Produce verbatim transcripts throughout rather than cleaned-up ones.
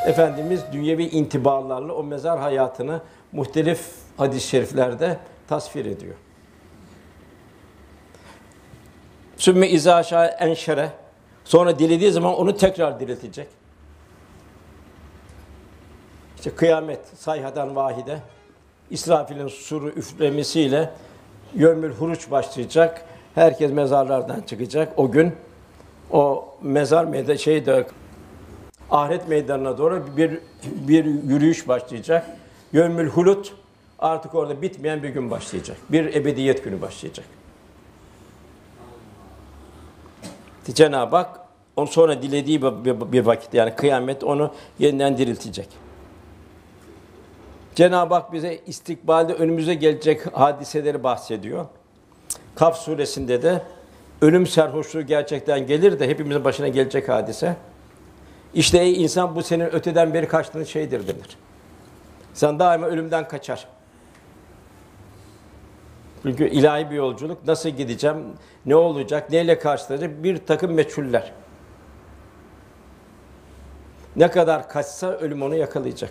Efendimiz dünyevi intibalarla o mezar hayatını muhtelif hadis-i şeriflerde tasvir ediyor. Sümme izâ şâ enşere, sonra dilediği zaman onu tekrar diriltecek. İşte kıyamet sayhadan vahide, İsrafil'in suru üflemesiyle yevmül huruç başlayacak. Herkes mezarlardan çıkacak. O gün o mezar meydanı şeyde ahiret meydanına doğru bir bir yürüyüş başlayacak. Yevmül hulut, artık orada bitmeyen bir gün başlayacak. Bir ebediyet günü başlayacak. Cenab-ı Hak onu sonra dilediği bir vakit, yani kıyamet, onu yeniden diriltecek. Cenab-ı Hak bize istikbalde önümüze gelecek hadiseleri bahsediyor. Kaf suresinde de ölüm serhoşluğu gerçekten gelir de hepimizin başına gelecek hadise. İşte ey insan, bu senin öteden beri kaçtığın şeydir denir. Sen daima ölümden kaçar. Çünkü ilahi bir yolculuk, nasıl gideceğim, ne olacak, neyle karşılaşacak, bir takım meçhuller. Ne kadar kaçsa ölüm onu yakalayacak.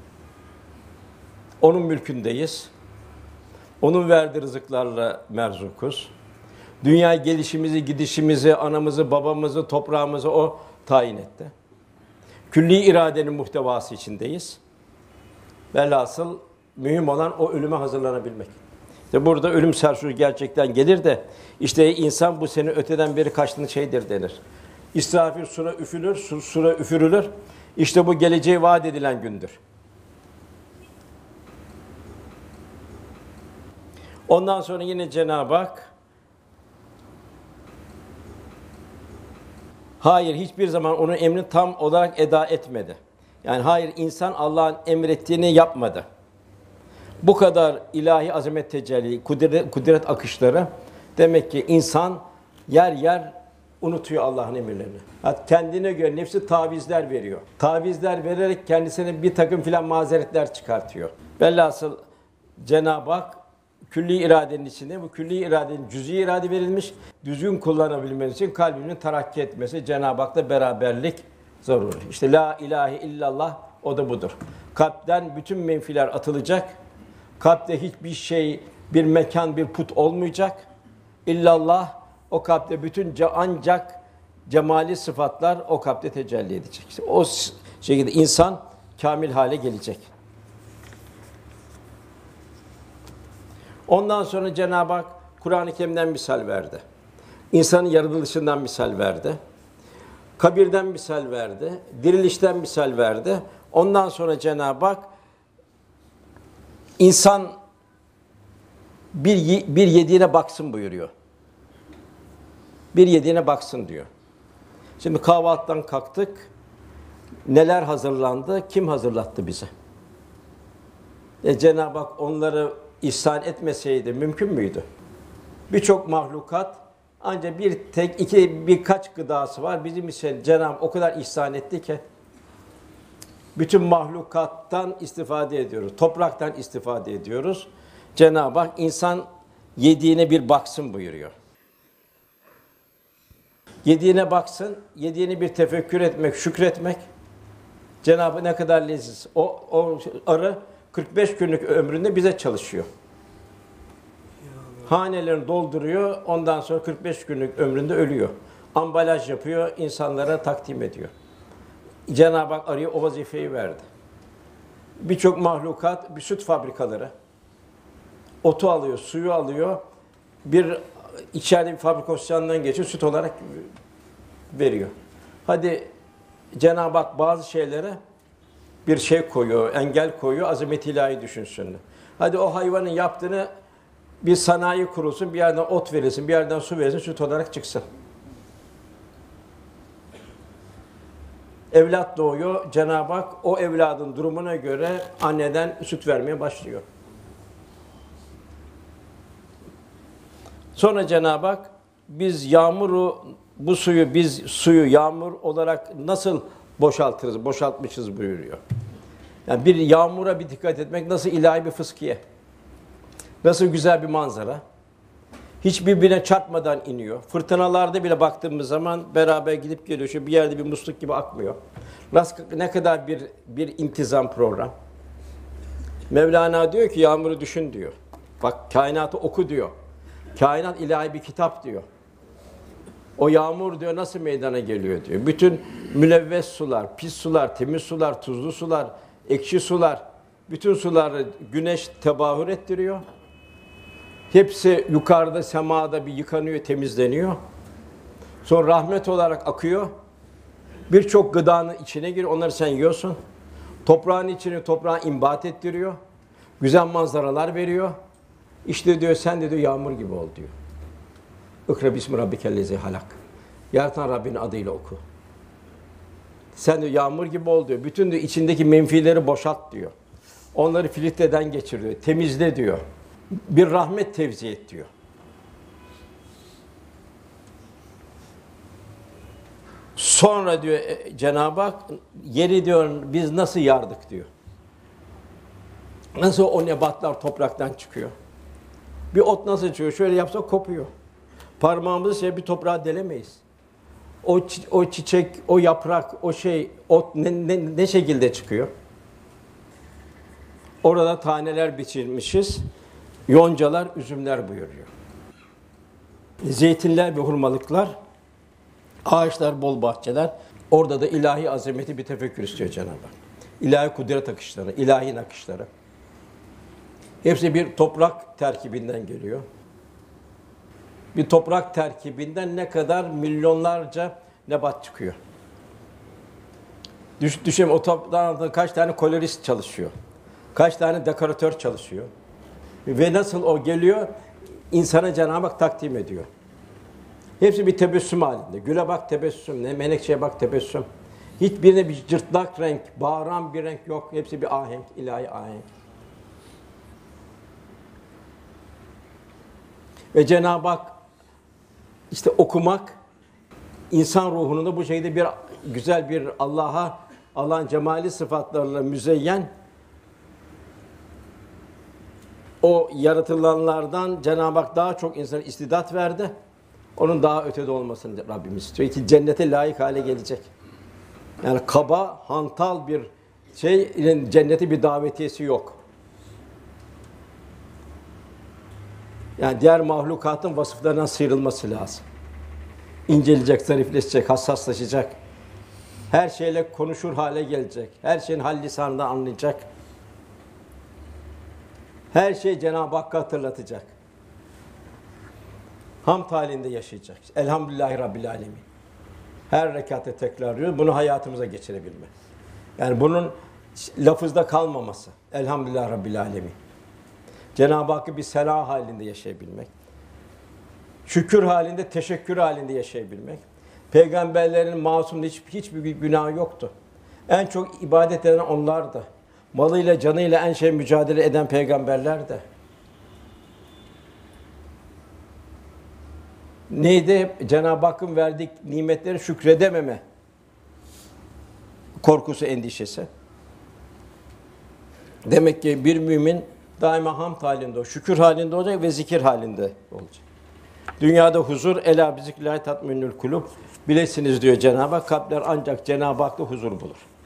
Onun mülkündeyiz. Onun verdiği rızıklarla merzukuz. Dünya gelişimizi, gidişimizi, anamızı, babamızı, toprağımızı o tayin etti. Külli iradenin muhtevası içindeyiz. Velhasıl mühim olan o ölüme hazırlanabilmek. İşte burada ölüm serhoşluğu gerçekten gelir de işte insan, bu senin öteden beri kaçtığın şeydir denir. İsrafil sura üfürülür, sura üfürülür. İşte bu geleceği vaat edilen gündür. Ondan sonra yine Cenab-ı Hak hayır, hiçbir zaman onun emrini tam olarak eda etmedi. Yani hayır, insan Allah'ın emrettiğini yapmadı. Bu kadar ilahi azamet tecelli, kudret, kudret akışları, demek ki insan yer yer unutuyor Allah'ın emirlerini. Hatta kendine göre nefsi tavizler veriyor. Tavizler vererek kendisine bir takım filan mazeretler çıkartıyor. Velhasıl Cenab-ı Hak külli iradenin içinde, bu külli iradenin cüz'i irade verilmiş, düzgün kullanabilmesi için kalbinin terakki etmesi, Cenab-ı Hak'la beraberlik zaruri. İşte la ilahe illallah, o da budur. Kalpten bütün menfiler atılacak. Kalpte hiçbir şey, bir mekan, bir put olmayacak. İllallah, o kalpte bütün ancak cemali sıfatlar o kalpte tecelli edecek. İşte o şekilde insan kamil hale gelecek. Ondan sonra Cenab-ı Hak Kur'an-ı Kerim'den misal verdi. İnsanın yaratılışından misal verdi. Kabirden misal verdi. Dirilişten misal verdi. Ondan sonra Cenab-ı Hak insan bir bir yediğine baksın buyuruyor. Bir yediğine baksın diyor. Şimdi kahvaltıdan kalktık. Neler hazırlandı? Kim hazırlattı bize? E, Cenab-ı Hak onları ihsan etmeseydi mümkün müydü? Birçok mahlukat ancak bir tek iki birkaç gıdası var. Bizim için Cenab-ı Hak o kadar ihsan etti ki bütün mahlukattan istifade ediyoruz. Topraktan istifade ediyoruz. Cenab-ı Hak insan yediğine bir baksın buyuruyor. Yediğine baksın, yediğini bir tefekkür etmek, şükretmek. Cenab-ı Hak ne kadar leziz. O, o arı kırk beş günlük ömründe bize çalışıyor. Hanelerini dolduruyor, ondan sonra kırk beş günlük ömründe ölüyor. Ambalaj yapıyor, insanlara takdim ediyor. Cenab-ı Hak arıya o vazifeyi verdi. Birçok mahlukat, bir süt fabrikaları, otu alıyor, suyu alıyor, bir içeride bir fabrikasyondan geçiyor, süt olarak veriyor. Hadi Cenab-ı Hak bazı şeylere bir şey koyuyor, engel koyuyor, azamet-i ilahi düşünsün. Hadi o hayvanın yaptığını bir sanayi kurulsun, bir yerden ot verilsin, bir yerden su verilsin, süt olarak çıksın. Evlat doğuyor, Cenab-ı Hak o evladın durumuna göre anneden süt vermeye başlıyor. Sonra Cenab-ı Hak biz yağmuru, bu suyu, biz suyu yağmur olarak nasıl boşaltırız, boşaltmışız buyuruyor. Yani bir yağmura bir dikkat etmek nasıl ilahi bir fıskiye, nasıl güzel bir manzara. Hiç birbirine çarpmadan iniyor. Fırtınalarda bile baktığımız zaman beraber gidip geliyor. Şu bir yerde bir musluk gibi akmıyor. Nasıl, ne kadar bir bir intizam program. Mevlana diyor ki yağmuru düşün diyor. Bak kainatı oku diyor. Kainat ilahi bir kitap diyor. O yağmur diyor nasıl meydana geliyor diyor. Bütün mülevves sular, pis sular, temiz sular, tuzlu sular, ekşi sular, bütün suları güneş tebahür ettiriyor. Hepsi yukarıda semada bir yıkanıyor, temizleniyor. Sonra rahmet olarak akıyor. Birçok gıdanın içine giriyor, onları sen yiyorsun. Toprağın içini toprağa imbat ettiriyor. Güzel manzaralar veriyor. İşte diyor sen de diyor yağmur gibi ol diyor. İkra bismi rabbikellezi halak. Yaratan Rabbinin adıyla oku. Sen diyor yağmur gibi ol diyor. Bütün diyor içindeki menfileri boşalt diyor. Onları filtreden geçir diyor. Temizle diyor. Bir rahmet tevzi et diyor. Sonra diyor Cenab-ı Hak yeri diyor biz nasıl yardık diyor. Nasıl o nebatlar topraktan çıkıyor. Bir ot nasıl çıkıyor? Şöyle yapsak kopuyor. Parmağımızı şey bir toprağa delemeyiz. O o çiçek, o yaprak, o şey, ot ne, ne, ne şekilde çıkıyor? Orada taneler biçilmişiz. Yoncalar, üzümler buyuruyor. Zeytinler ve hurmalıklar, ağaçlar, bol bahçeler. Orada da ilahi azameti bir tefekkür istiyor Cenab-ı Hak. İlahi kudret akışları, ilahi nakışları. Hepsi bir toprak terkibinden geliyor. Bir toprak terkibinden ne kadar milyonlarca nebat çıkıyor. Düş, düşün o toprağında kaç tane kolorist çalışıyor. Kaç tane dekoratör çalışıyor. Ve nasıl o geliyor, insana Cenab-ı Hak takdim ediyor. Hepsi bir tebessüm halinde. Güle bak tebessüm, ne menekşeye bak tebessüm. Hiçbirine bir cırtlak renk, bağıran bir renk yok. Hepsi bir ahenk, ilahi ahenk. Ve Cenab-ı Hak işte okumak, insan ruhunu da bu şekilde bir güzel bir Allah'a, Allah'ın cemali sıfatlarıyla müzeyyen o yaratılanlardan Cenab-ı Hak daha çok insana istidat verdi. Onun daha ötede olmasını Rabbimiz istiyor ki cennete layık hale gelecek. Yani kaba, hantal bir şey, cennete bir davetiyesi yok. Yani diğer mahlukatın vasıflarından sıyrılması lazım. İnceleyecek, zarifleşecek, hassaslaşacak. Her şeyle konuşur hale gelecek. Her şeyin hal lisanında anlayacak. Her şey Cenab-ı Hakk'ı hatırlatacak. Hamd halinde yaşayacak. Elhamdülillahi Rabbil Alemin. Her rekatte tekrarlıyor. Bunu hayatımıza geçirebilme. Yani bunun lafızda kalmaması. Elhamdülillahi Rabbil Alemin. Cenab-ı Hakk'ı bir sela halinde yaşayabilmek. Şükür halinde, teşekkür halinde yaşayabilmek. Peygamberlerin masum hiç hiçbir günahı yoktu. En çok ibadet eden onlardı. Malıyla, canıyla en şey mücadele eden peygamberler de. Neydi? Cenab-ı Hakk'ın verdiği nimetleri şükredememe korkusu, endişesi. Demek ki bir mümin daima hamd halinde, şükür halinde olacak ve zikir halinde olacak. Dünyada huzur, elâ bi zikrillahi tatminnül kulûb. Bilesiniz diyor Cenab-ı Hak, kalpler ancak Cenab-ı Hak'ta huzur bulur.